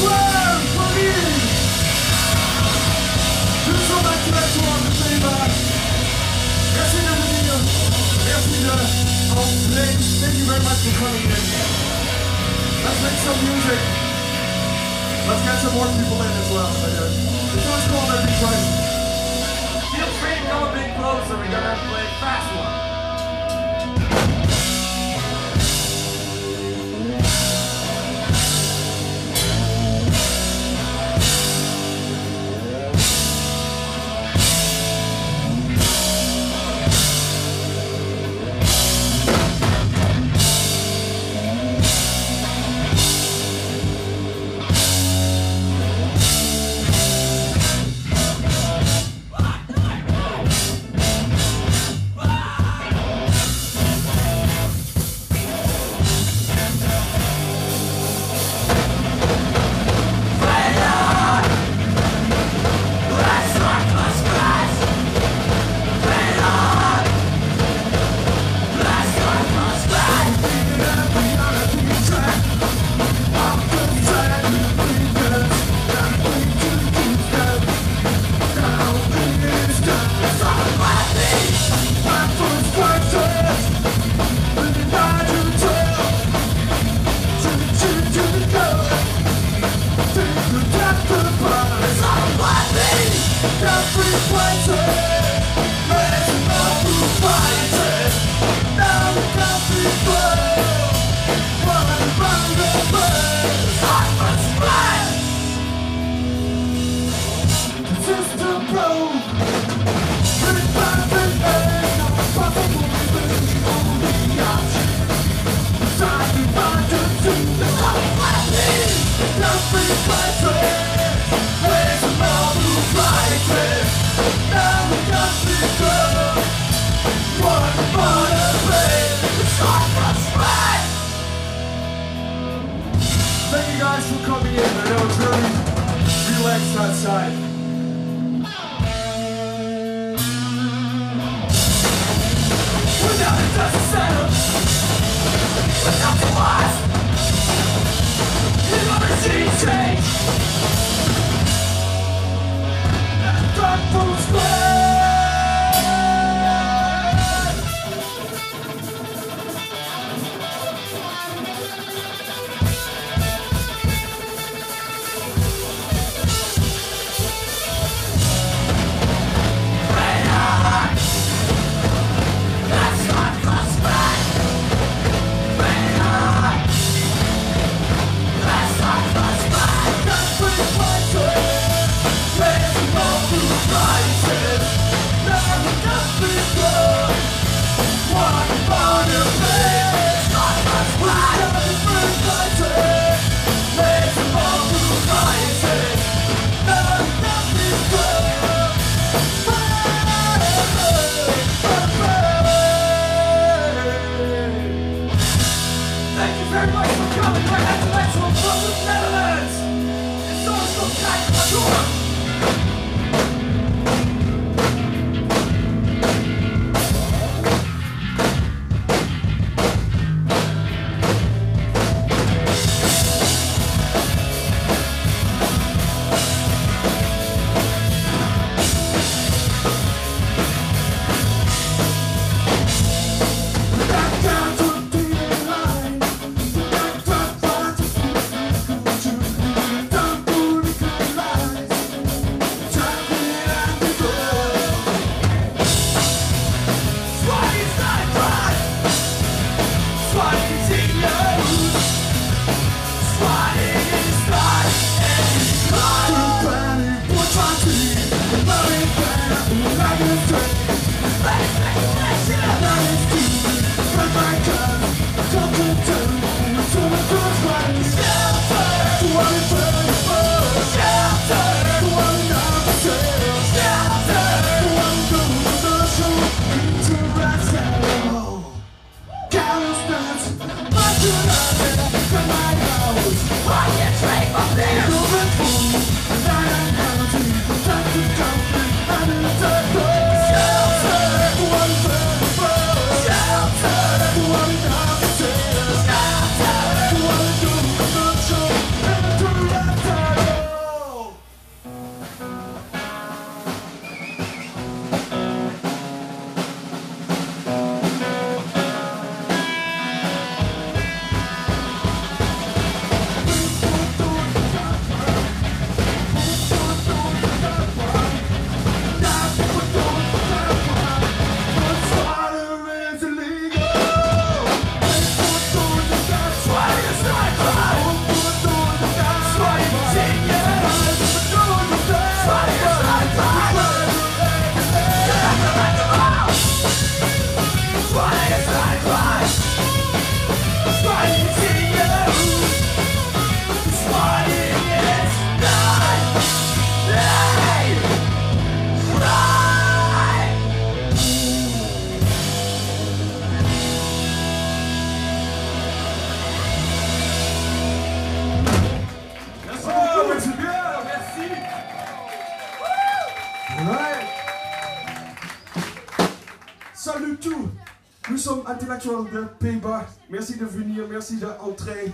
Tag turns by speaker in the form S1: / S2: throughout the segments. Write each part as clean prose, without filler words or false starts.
S1: Thank you very much for coming in. Let's make some music. Let's get some more people in as well. It's always cool to be crazy. Feel free to come a bit closer. We're gonna play a fast one. Thank you guys for coming in. I know it's really relaxed outside. Without a dust settle, without the loss, you've never seen change. That dark food square. Shelter, Intellectual de Pays-Bas. Merci de venir, merci d'entrer.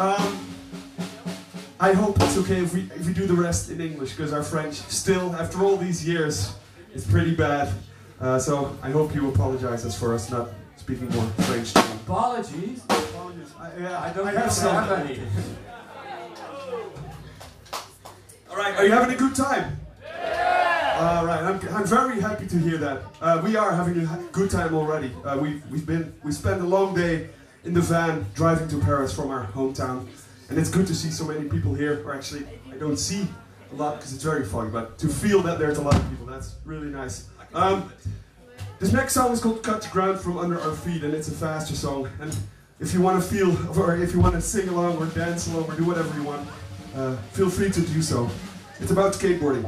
S1: I hope it's okay if we do the rest in English, because our French still, after all these years, is pretty bad. So I hope you apologize us for us not speaking more French.
S2: Apologies?
S1: Apologies.
S2: I don't
S1: have
S2: any.
S1: Alright, are you having a good time? Yeah! Alright, I'm very happy to hear that. We are having a good time already. We spent a long day in the van driving to Paris from our hometown. And it's good to see so many people here, or actually, I don't see a lot because it's very fun, but to feel that there's a lot of people, that's really nice. This next song is called Cut the Ground from Under Our Feet, and it's a faster song. And if you want to feel, or if you want to sing along, or dance along, or do whatever you want, feel free to do so. It's about skateboarding.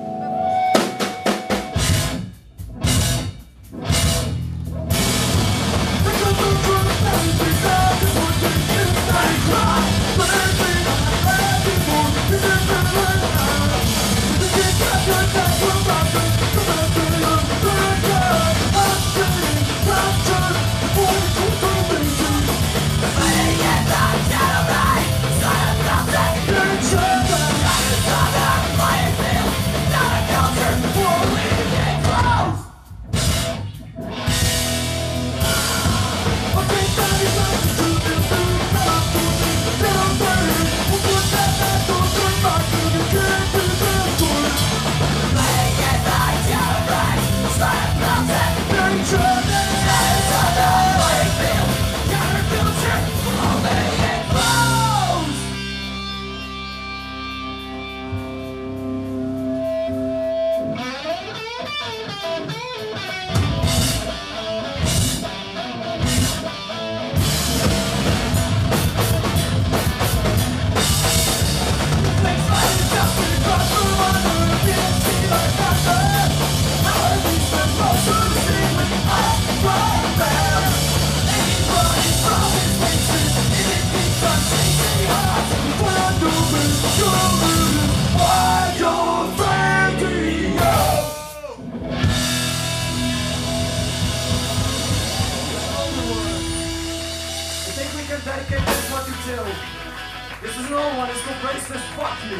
S2: Dedicate this one to Till. This is an old one, it's called Braceless Fuck You.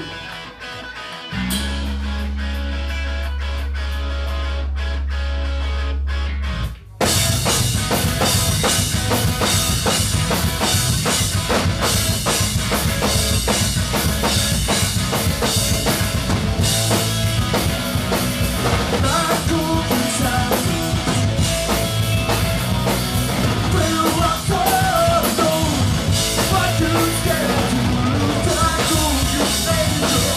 S3: What you scared to lose, I told you,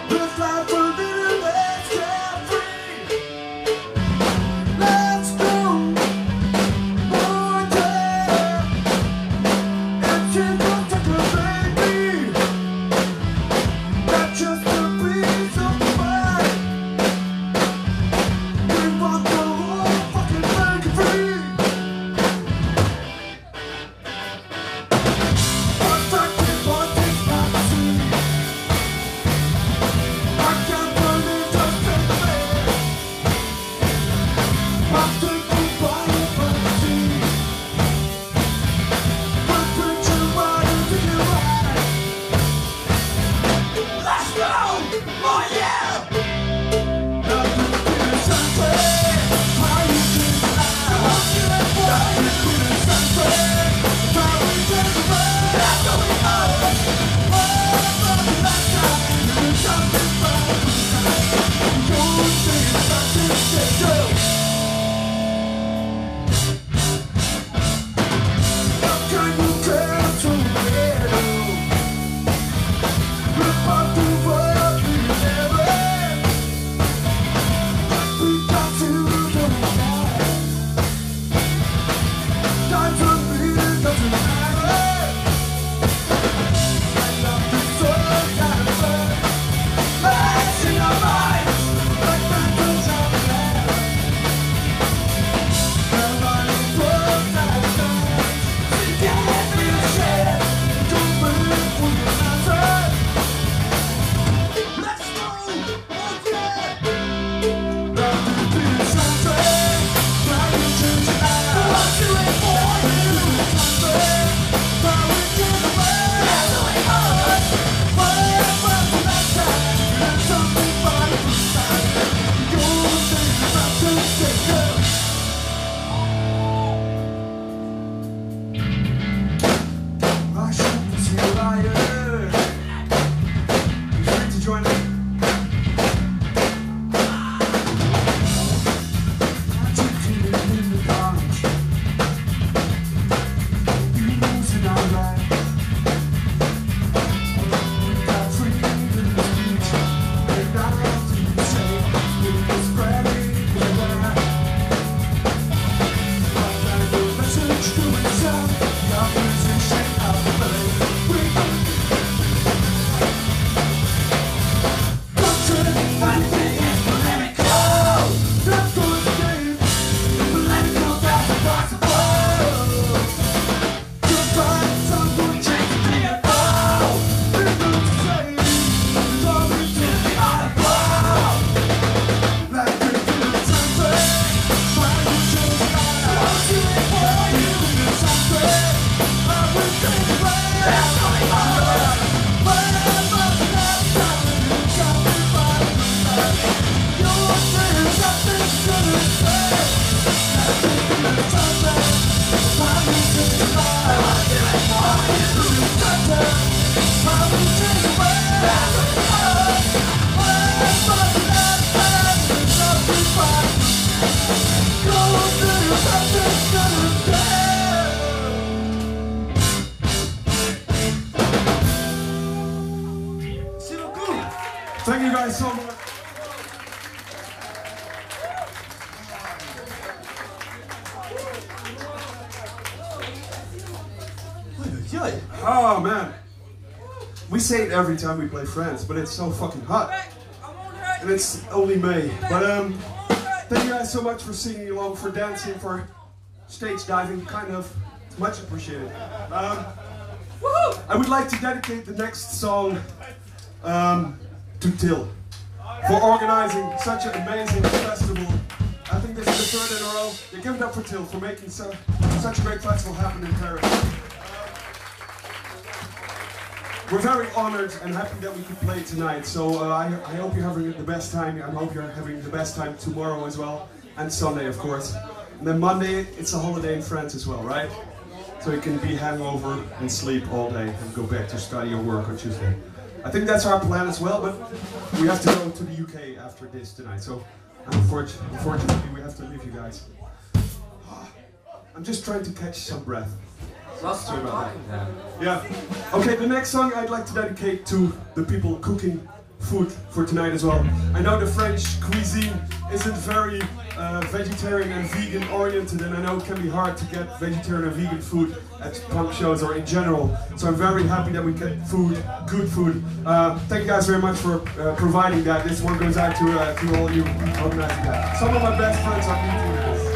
S1: Thank you guys so much. Oh man, we say it every time we play Friends, but it's so fucking hot, and it's only May. But thank you guys so much for singing along, for dancing, for stage diving. Kind of, it's much appreciated. I would like to dedicate the next song to Till for organizing such an amazing festival. I think this is the third in a row. Yeah, give it up for Till for making such a great festival happen in Paris. We're very honored and happy that we could play tonight. So I hope you're having the best time. I hope you're having the best time tomorrow as well, and Sunday, of course. And then Monday, it's a holiday in France as well, right? So you can be hangover and sleep all day and go back to study or work on Tuesday. I think that's our plan as well, but we have to go to the UK after this tonight. So unfortunately, we have to leave you guys. I'm just trying to catch some breath. Sorry about that. Yeah. Okay, the next song I'd like to dedicate to the people cooking food for tonight as well. I know the French cuisine isn't very vegetarian and vegan oriented, and I know it can be hard to get vegetarian and vegan food at punk shows or in general. So I'm very happy that we get food, good food. Thank you guys very much for providing that. This one goes out to all you organizing that. Some of my best friends are eating this.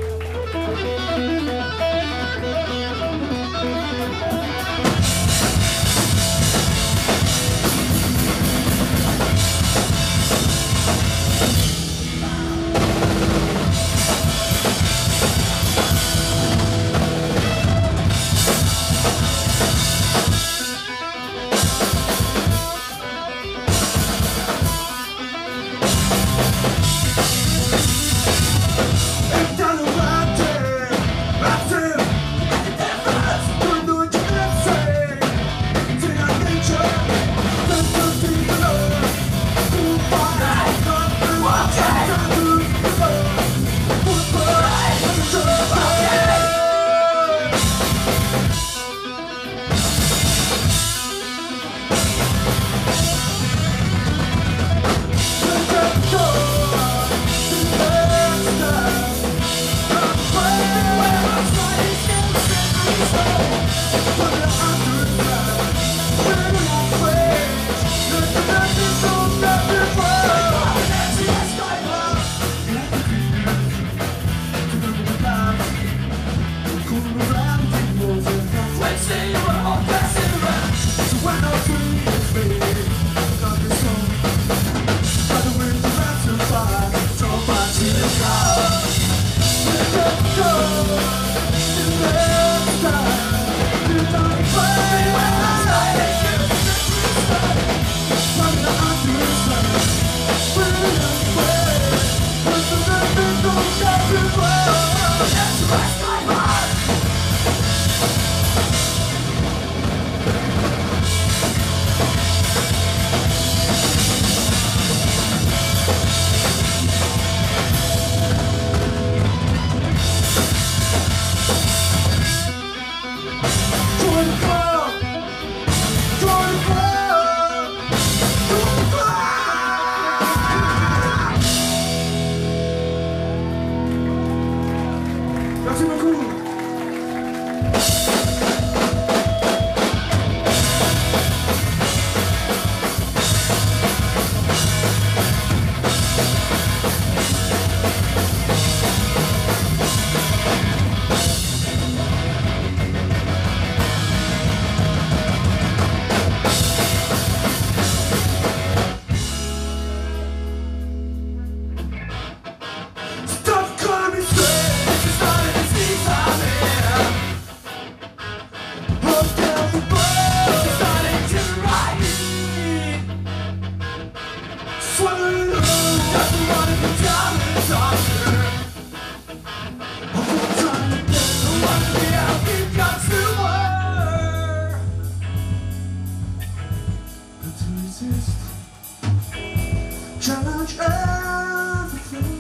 S1: Challenge everything.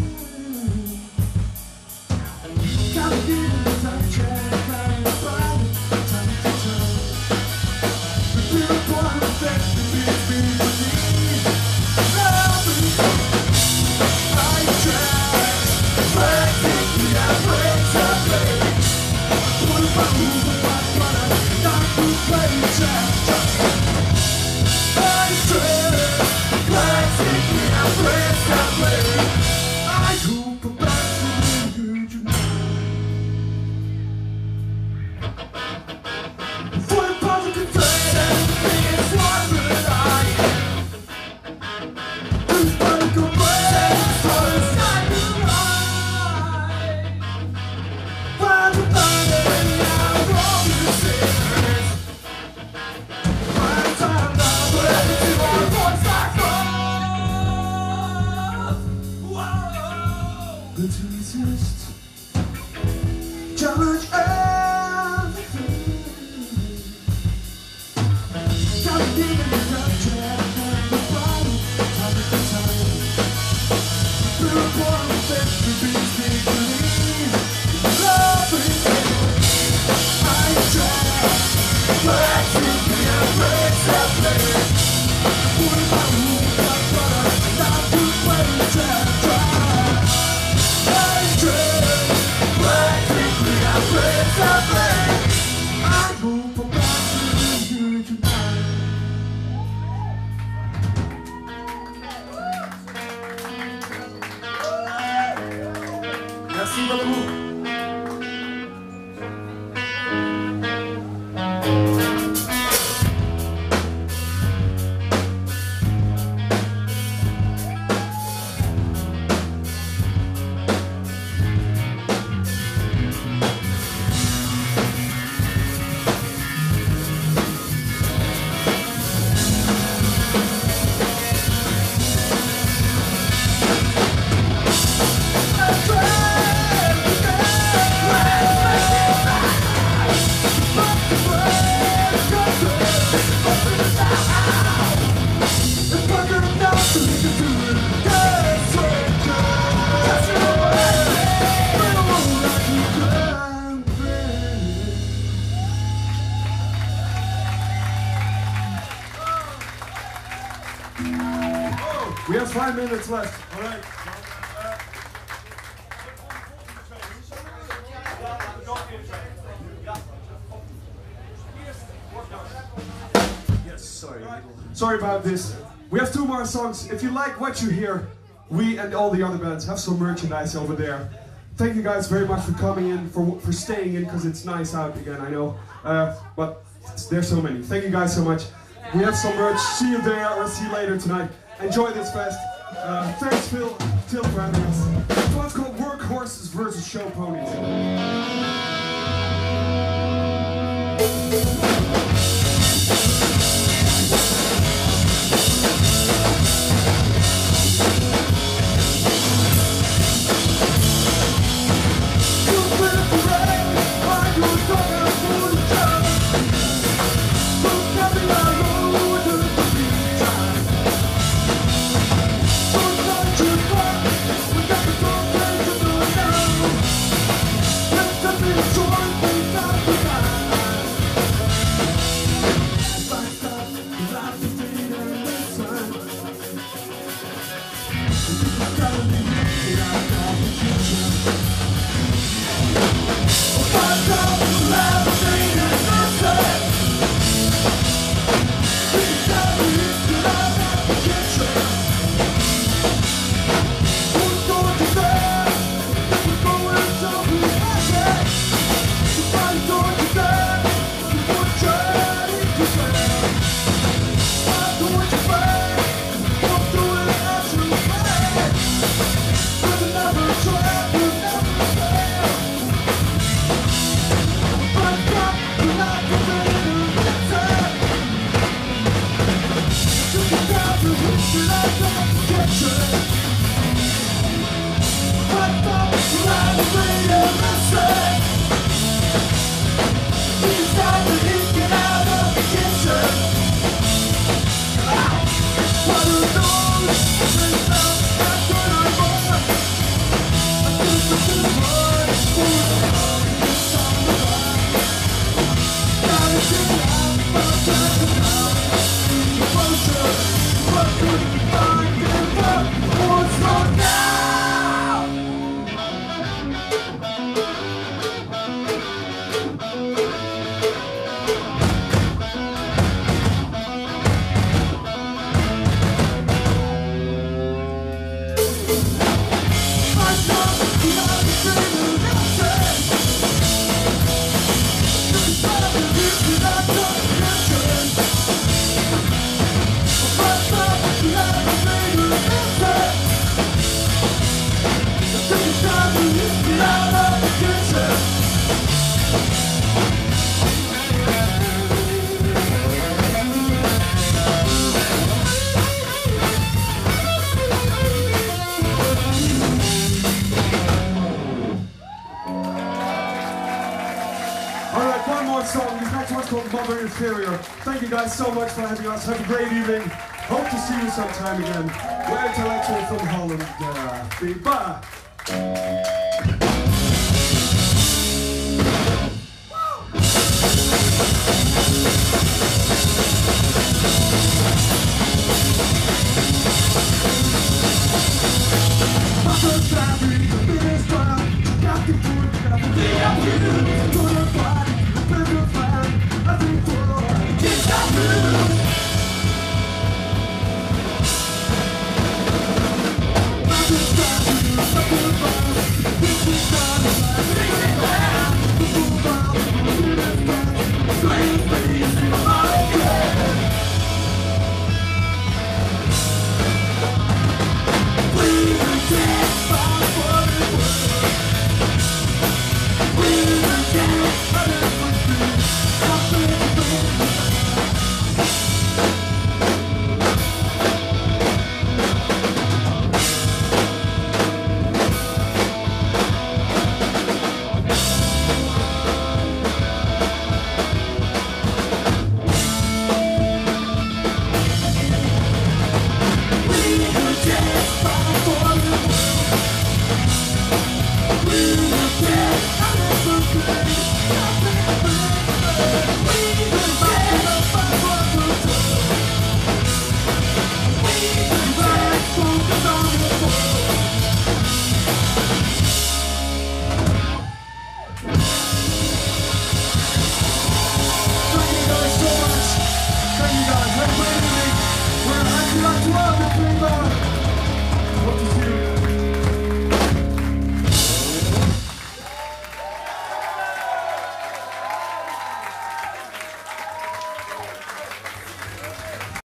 S1: Gotta give it a touch and find it time to time. The beautiful effect that leaves me beneath. I try, practically I break the blade. What if I move the right one? Not to play jack. I try. I hope I'm back to you. For the positive trade, everything is one that I am. Who's going to play for the sky to ride? Why the thunder now all the sinners? My time now, but to our voice like to resist, challenge everything. Gotta give it a track and the body, time to time. Beautiful effect to be believe. Loving I try, practically I break the play. What if I move? Merci beaucoup. We have 5 minutes left. All right. Yes, sorry. Sorry about this. We have 2 more songs. If you like what you hear, we and all the other bands have some merchandise over there. Thank you guys very much for coming in, for staying in, because it's nice out again, I know. But there's so many. Thank you guys so much. We have some merch. See you there or see you later tonight. Enjoy this fest. Thanks, Phil, Till, for having us. It's what's called Workhorses versus Show Ponies. Song. This next one's called Mother Inferior. Thank you guys so much for having us. Have a great evening. Hope to see you sometime again. We're Intellectual from Holland. Bye.